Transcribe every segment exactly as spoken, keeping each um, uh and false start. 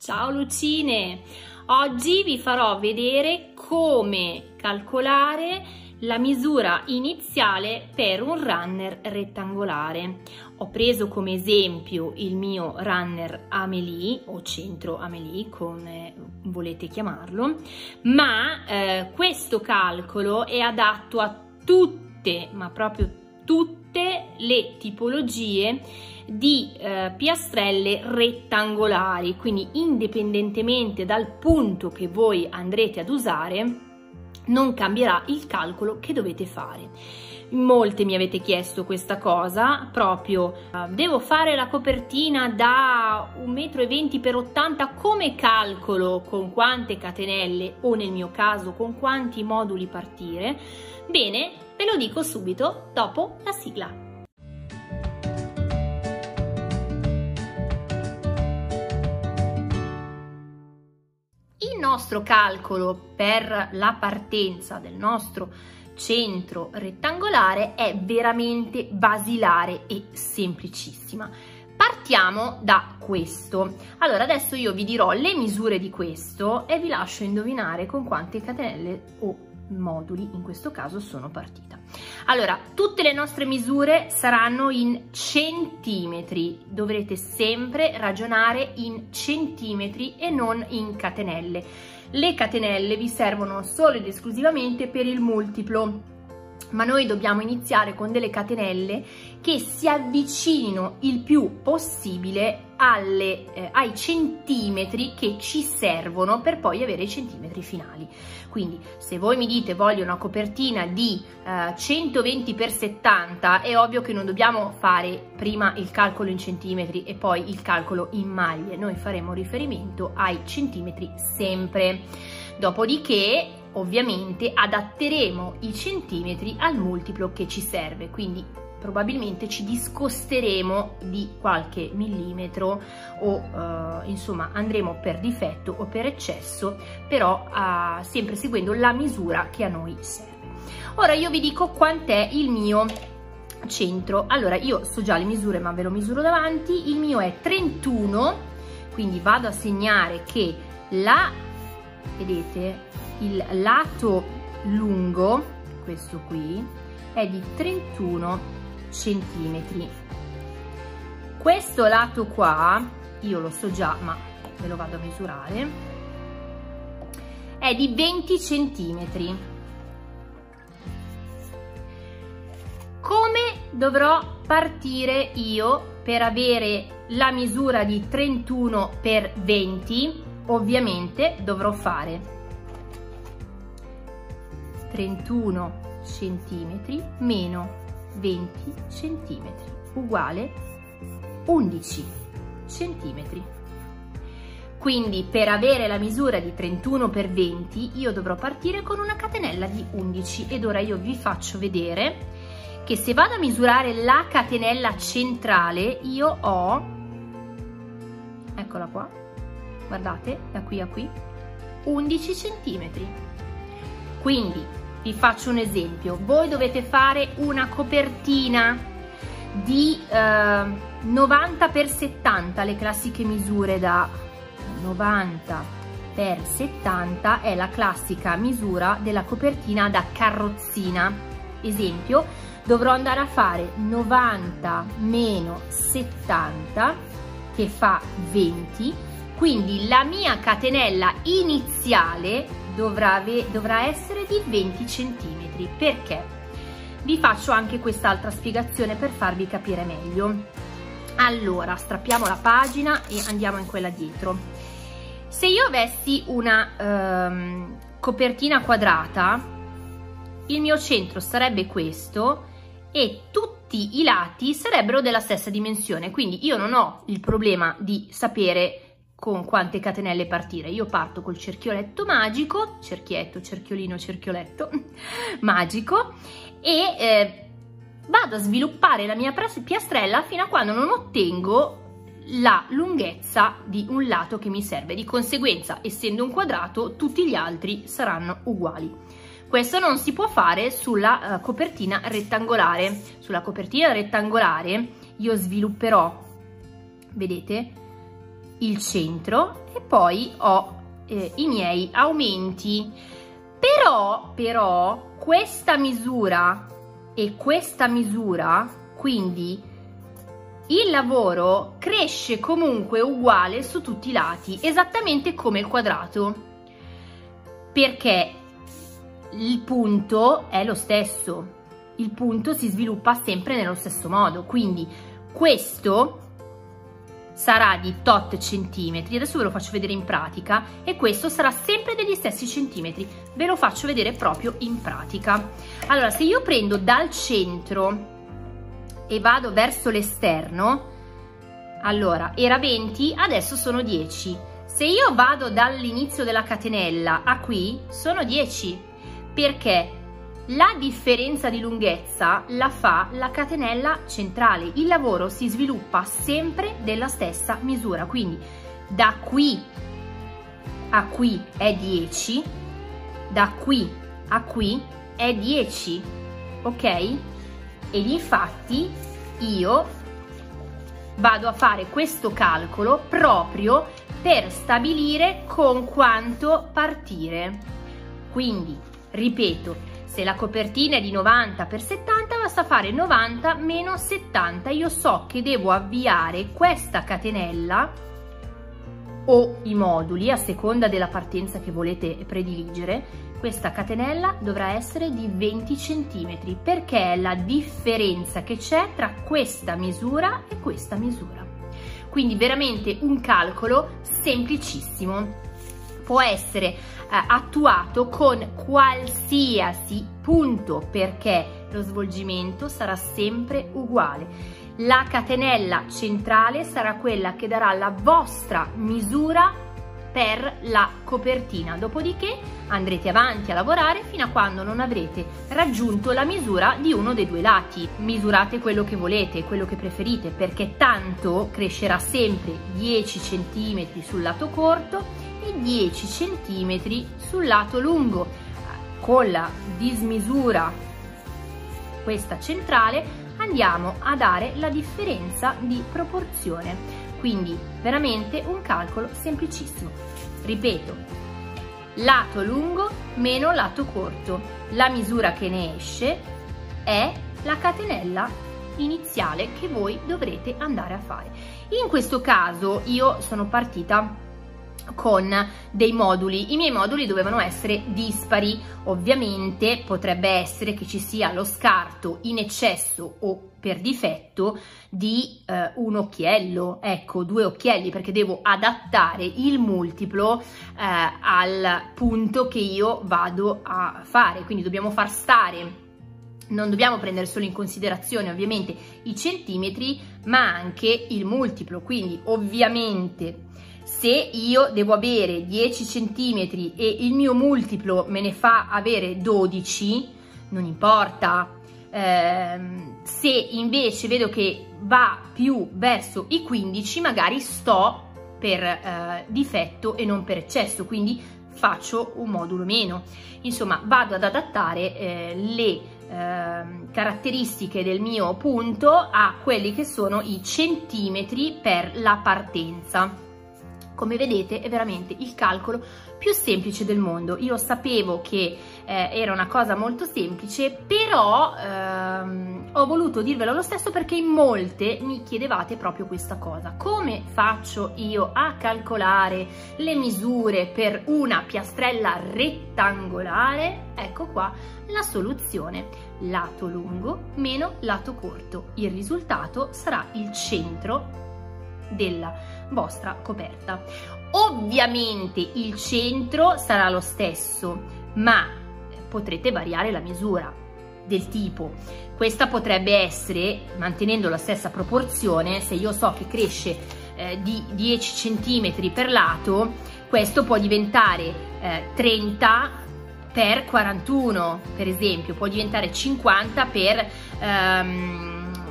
Ciao Lucine! Oggi vi farò vedere come calcolare la misura iniziale per un runner rettangolare. Ho preso come esempio il mio runner Amélie o centro Amélie, come volete chiamarlo, ma eh, questo calcolo è adatto a tutte, ma proprio tutte le tipologie di eh, piastrelle rettangolari, quindi indipendentemente dal punto che voi andrete ad usare non cambierà il calcolo che dovete fare. Molte mi avete chiesto questa cosa, proprio uh, devo fare la copertina da un metro e venti per ottanta, come calcolo con quante catenelle o nel mio caso con quanti moduli partire? Bene, ve lo dico subito dopo la sigla. Il nostro calcolo per la partenza del nostro centro rettangolare è veramente basilare e semplicissima. Partiamo da questo. Allora adesso io vi dirò le misure di questo e vi lascio indovinare con quante catenelle o moduli in questo caso sono partita. Allora, tutte le nostre misure saranno in centimetri, dovrete sempre ragionare in centimetri e non in catenelle. Le catenelle vi servono solo ed esclusivamente per il multiplo, ma noi dobbiamo iniziare con delle catenelle che si avvicinino il più possibile alle, eh, ai centimetri che ci servono per poi avere i centimetri finali. Quindi se voi mi dite voglio una copertina di eh, centoventi per settanta, è ovvio che non dobbiamo fare prima il calcolo in centimetri e poi il calcolo in maglie, noi faremo riferimento ai centimetri sempre. Dopodiché ovviamente adatteremo i centimetri al multiplo che ci serve, quindi probabilmente ci discosteremo di qualche millimetro o eh, insomma andremo per difetto o per eccesso, però eh, sempre seguendo la misura che a noi serve. Ora io vi dico quant'è il mio centro. Allora io so già le misure, ma ve lo misuro davanti. Il mio è trentuno, quindi vado a segnare che la, vedete, il lato lungo, questo qui, è di trentuno centimetri. Questo lato qua, io lo so già, ma ve lo vado a misurare, è di venti centimetri. Come dovrò partire io per avere la misura di trentuno per venti? Ovviamente dovrò fare trentuno centimetri meno venti centimetri uguale undici centimetri. Quindi per avere la misura di trentuno per venti io dovrò partire con una catenella di undici, ed ora io vi faccio vedere che se vado a misurare la catenella centrale io ho, eccola qua, guardate, da qui a qui, undici centimetri. Quindi vi faccio un esempio: voi dovete fare una copertina di eh, novanta per settanta, le classiche misure da novanta per settanta è la classica misura della copertina da carrozzina. Esempio, dovrò andare a fare novanta meno settanta che fa venti, quindi la mia catenella iniziale dovrà, dovrà essere di venti centimetri. Perché? Vi faccio anche quest'altra spiegazione per farvi capire meglio. Allora, strappiamo la pagina e andiamo in quella dietro. Se io avessi una um, copertina quadrata, il mio centro sarebbe questo e tutti i lati sarebbero della stessa dimensione, quindi io non ho il problema di sapere con quante catenelle partire. Io parto col cerchioletto magico, cerchietto, cerchiolino, cerchioletto magico, e eh, vado a sviluppare la mia piastrella fino a quando non ottengo la lunghezza di un lato che mi serve. Di conseguenza, essendo un quadrato, tutti gli altri saranno uguali. Questo non si può fare sulla uh, copertina rettangolare. Sulla copertina rettangolare io svilupperò, vedete, il centro e poi ho eh, i miei aumenti. Però, però questa misura e questa misura, quindi il lavoro cresce comunque uguale su tutti i lati, esattamente come il quadrato, perché il punto è lo stesso, il punto si sviluppa sempre nello stesso modo, quindi questo sarà di tot centimetri, adesso ve lo faccio vedere in pratica, e questo sarà sempre degli stessi centimetri, ve lo faccio vedere proprio in pratica. Allora, se io prendo dal centro e vado verso l'esterno, allora era venti, adesso sono dieci. Se io vado dall'inizio della catenella a qui, sono dieci, perché la differenza di lunghezza la fa la catenella centrale. Il lavoro si sviluppa sempre della stessa misura, quindi da qui a qui è dieci, da qui a qui è dieci, ok? Ed infatti io vado a fare questo calcolo proprio per stabilire con quanto partire. Quindi, ripeto, se la copertina è di novanta per settanta, basta fare novanta meno settanta. Io so che devo avviare questa catenella o i moduli, a seconda della partenza che volete prediligere. Questa catenella dovrà essere di venti centimetri, perché è la differenza che c'è tra questa misura e questa misura. Quindi veramente un calcolo semplicissimo. Può essere eh, attuato con qualsiasi punto, perché lo svolgimento sarà sempre uguale. La catenella centrale sarà quella che darà la vostra misura per la copertina, dopodiché andrete avanti a lavorare fino a quando non avrete raggiunto la misura di uno dei due lati. Misurate quello che volete, quello che preferite, perché tanto crescerà sempre dieci centimetri sul lato corto e dieci centimetri sul lato lungo. Con la dismisura, questa centrale, andiamo a dare la differenza di proporzione. Quindi veramente un calcolo semplicissimo. Ripeto, lato lungo meno lato corto. La misura che ne esce è la catenella iniziale che voi dovrete andare a fare. In questo caso io sono partita con dei moduli. I miei moduli dovevano essere dispari. Ovviamente potrebbe essere che ci sia lo scarto in eccesso o per difetto di eh, un occhiello, ecco, due occhielli, perché devo adattare il multiplo eh, al punto che io vado a fare. Quindi dobbiamo far stare, non dobbiamo prendere solo in considerazione ovviamente i centimetri, ma anche il multiplo. Quindi ovviamente se io devo avere dieci centimetri e il mio multiplo me ne fa avere dodici, non importa. Eh, se invece vedo che va più verso i quindici, magari sto per eh, difetto e non per eccesso, quindi faccio un modulo meno. Insomma, vado ad adattare eh, le eh, caratteristiche del mio punto a quelli che sono i centimetri per la partenza. Come vedete è veramente il calcolo più semplice del mondo. Io sapevo che eh, era una cosa molto semplice, però ehm, ho voluto dirvelo lo stesso perché in molte mi chiedevate proprio questa cosa. Come faccio io a calcolare le misure per una piastrella rettangolare? Ecco qua la soluzione: lato lungo meno lato corto. Il risultato sarà il centro della vostra coperta. Ovviamente il centro sarà lo stesso, ma potrete variare la misura, del tipo questa potrebbe essere, mantenendo la stessa proporzione, se io so che cresce eh, di dieci centimetri per lato, questo può diventare eh, trenta per quarantuno, per esempio, può diventare cinquanta per ehm,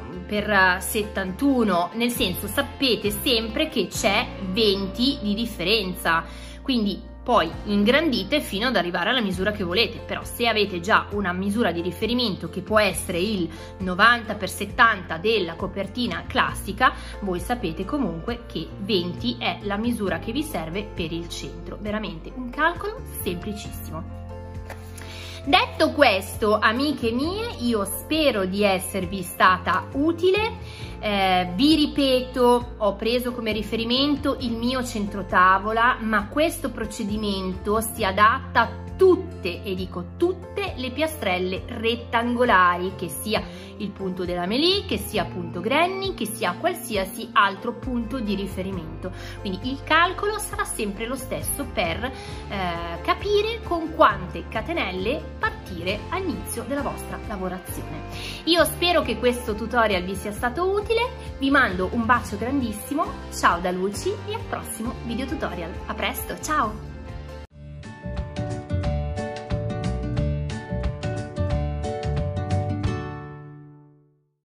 per settantuno, nel senso, sapete sempre che c'è venti di differenza, quindi poi ingrandite fino ad arrivare alla misura che volete. Però se avete già una misura di riferimento che può essere il novanta per settanta della copertina classica, voi sapete comunque che venti è la misura che vi serve per il centro. Veramente un calcolo semplicissimo. Detto questo, amiche mie, io spero di esservi stata utile. Eh, vi ripeto, ho preso come riferimento il mio centrotavola, ma questo procedimento si adatta a tutte, e dico tutte, le piastrelle rettangolari, che sia il punto della Melie, che sia punto Granny, che sia qualsiasi altro punto di riferimento. Quindi il calcolo sarà sempre lo stesso per eh, capire con quante catenelle partire all'inizio della vostra lavorazione. Io spero che questo tutorial vi sia stato utile, vi mando un bacio grandissimo, ciao da Luci e al prossimo video tutorial. A presto, ciao!